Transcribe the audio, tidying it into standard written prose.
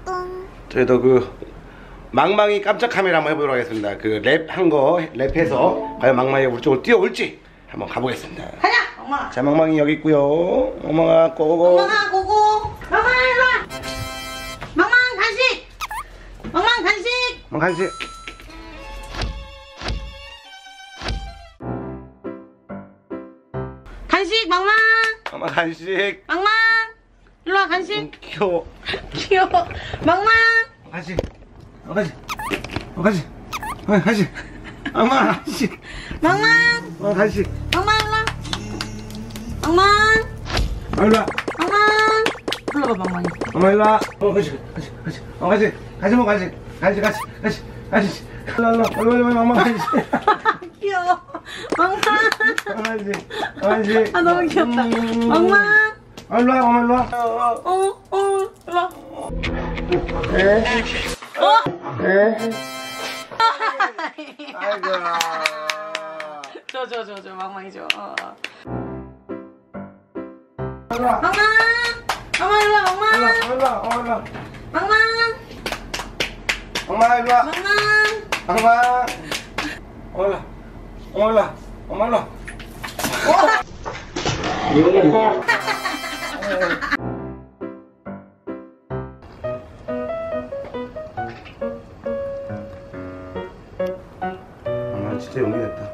저희도 그 망망이 깜짝 카메라 한번 해보도록 하겠습니다. 그 랩한 거 랩해서 과연 망망이가 우리 쪽으로 뛰어올지 한번 가보겠습니다. 가자 엉망아. 자, 망망이 여기 있고요. 엉망아 고고. 엉망아 고고. 망망아 일로와. 망망 간식. 망망 간식. 간식. 간식 망망. 망망 간식. 망망 일로와 간식. 귀여워. 귀여워. 망망. 간식. 간식. 간식. 간식. 망망 간식. 망망. 간식. 망망 일로와. 망망. 일로와. 망망. 불러봐 망망이. 엄마 일로와. 간식. 간식. 간식. 간식 먹어 간식. 간식. 간식. 일로와. 망망 간식. 귀여워. 망망. 간식. 아 너무 귀엽다. 망망. 일로와. 엄마 일로와. 일로와. 아이고. 줘 망망이 줘. 일로와. 망망. 망망 일로와 망망. 일로와. 망망. 엄마 일로와. 망망. 엄마. 엄마 일로와. 엄마 진짜 용기 냈다.